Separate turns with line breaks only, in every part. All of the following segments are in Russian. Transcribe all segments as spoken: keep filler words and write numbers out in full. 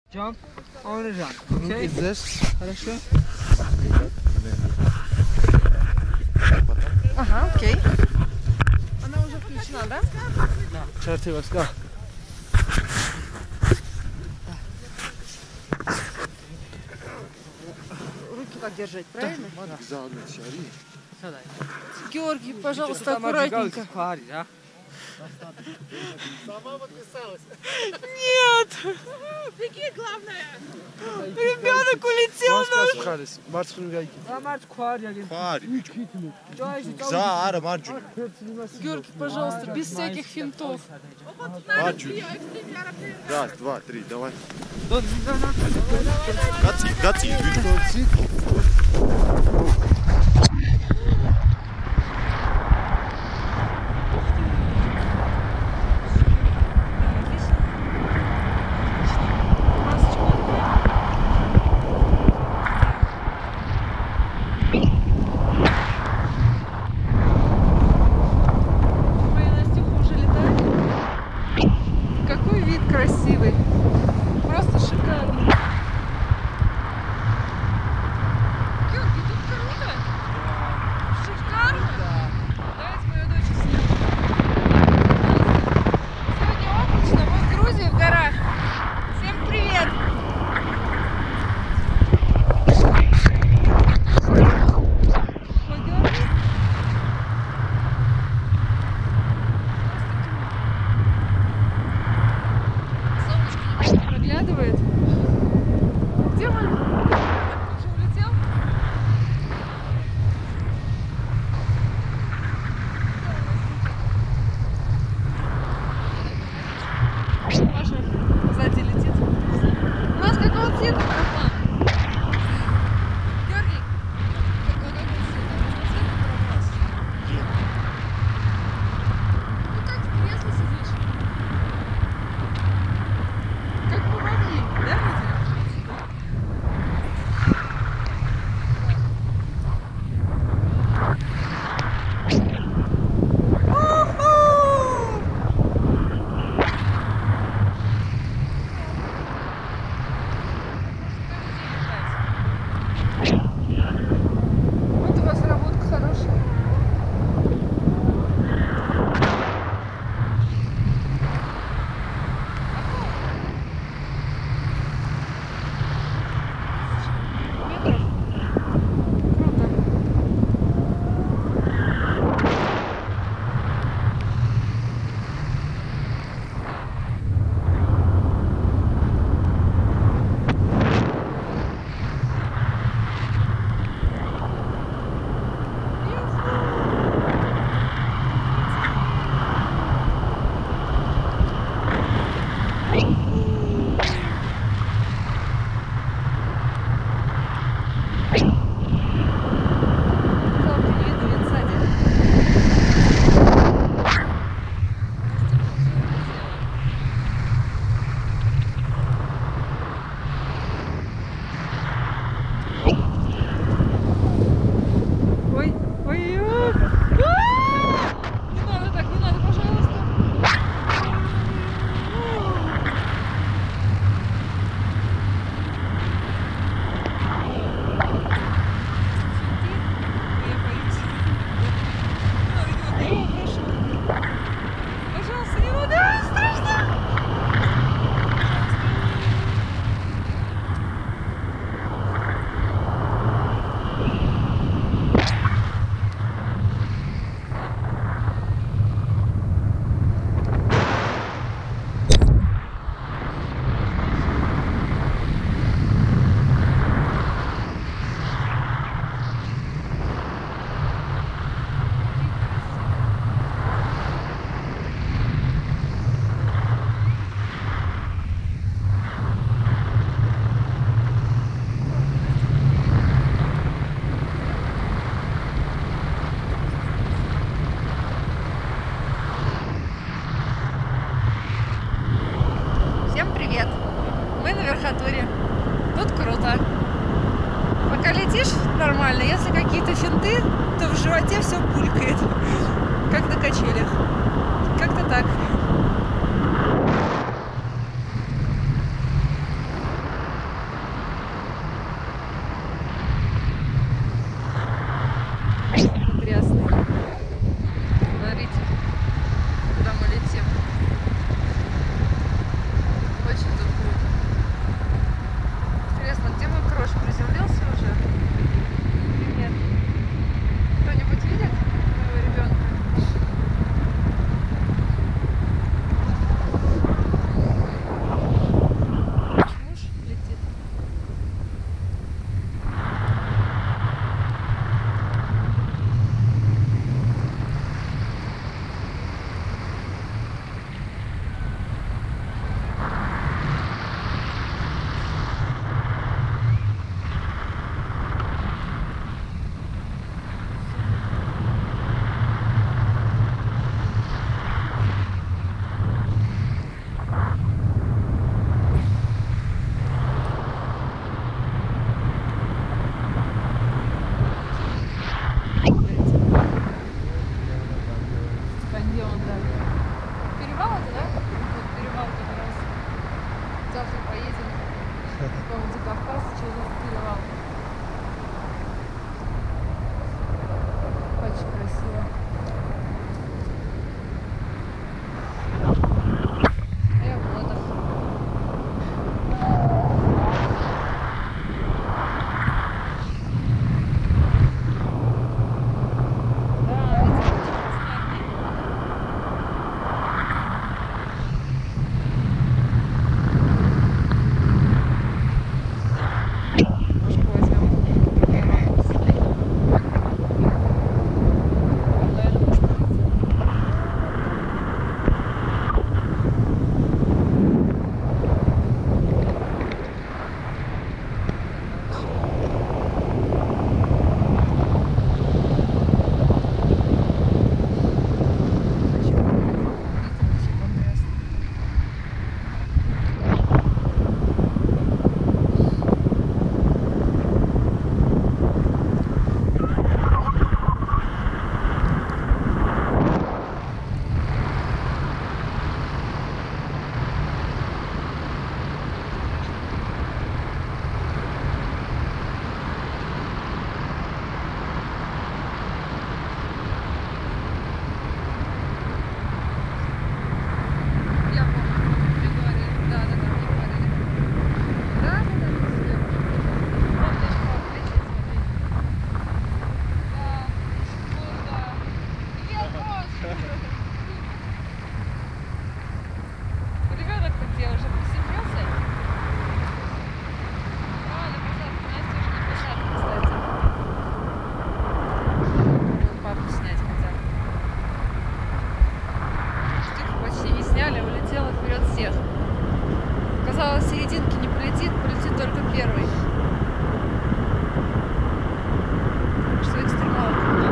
Jump on a jump. Okay.
Is this?
Хорошо.
Ага, окей. Она уже включена, да?
Да.
Черти, let's go.
Руки как держать, правильно?
Садай.
Георгий, пожалуйста,
Что-то там
аккуратненько.
отжигалось в паре, да?
Нет! Беги, главное! Ребенок улетел наш!
Марцхун гайки.
Да, марш, квар, я говорю.
Квар.
Джой,
За, ара, марджу.
Георгий, пожалуйста, без всяких финтов.
Марджу. Раз, два, три, давай.
Да, да, да.
Гаци, гаци.
Какой вид красивый. Просто шикарный. Георгий, тут круто. Шикарно. Давайте мою дочь снимем. Сегодня облачно, мы в Грузии, в горах. Всем привет. Ой, Георгий. Проглядывает. Где он? Уже улетел? Маша сзади летит. У нас какого цвета параплан? Георгий, какого цвета? Ну как в кресле сидишь? Как помогли, да, вроде? Вот у вас работа хорошая. Метров. Круто. Ой, ой, ой. Не надо так, не надо, пожалуйста. Я боюсь. Не надо, не надо, прошу. Пожалуйста, не надо, а, страшно. Всем привет! Мы на верхотуре. Тут круто. Пока летишь нормально, если какие-то финты, то в животе все булькает, как на качелях. Как-то так. поедем по Владикавказу через перевал. Очень красиво. И вода. Серединки не полетит, полетит только первый. Что экстремал.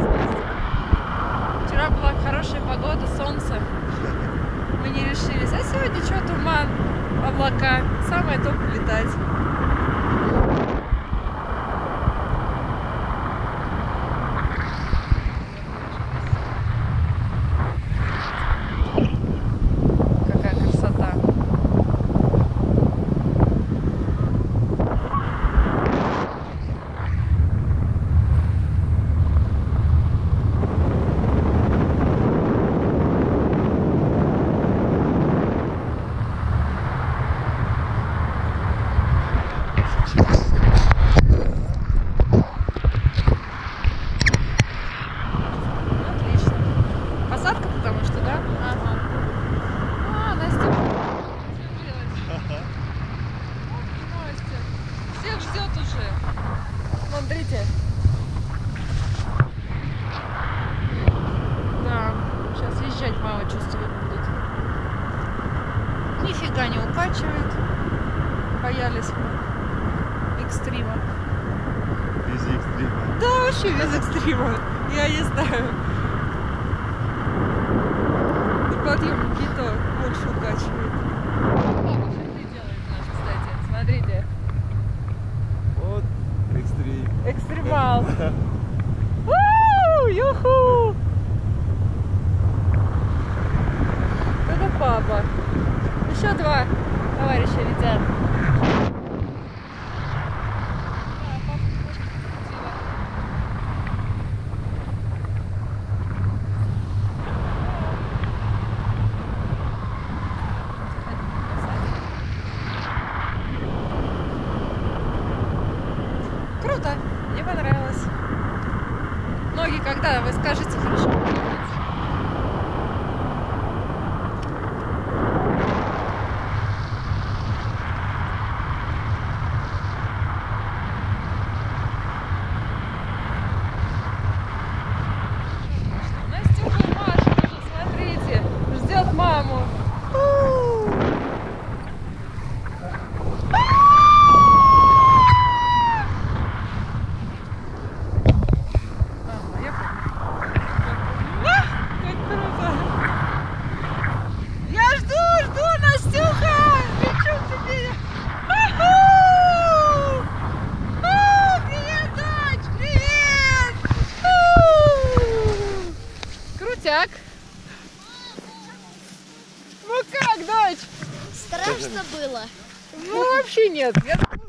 Вчера была хорошая погода, солнце. Мы не решились. А сегодня что, туман, облака. Самое то полетать. Смотрите. Да, сейчас езжать мало чувствовать будет. Нифига не укачивает. Боялись мы экстрима.
Без экстрима.
Да, вообще без экстрима. Я не знаю. И подъемники то больше укачивает. Папа, что ты делаешь наш, кстати? Смотрите.
Вот экстрим.
Экстремал. Уу, юху! Это папа. Еще два товарища летят. Круто, мне понравилось. Ноги когда, вы скажете, хорошо? Настюха и Маша уже, смотрите, ждет маму. Так. Ну как, дочь?
Страшно было.
Ну, вообще нет. Я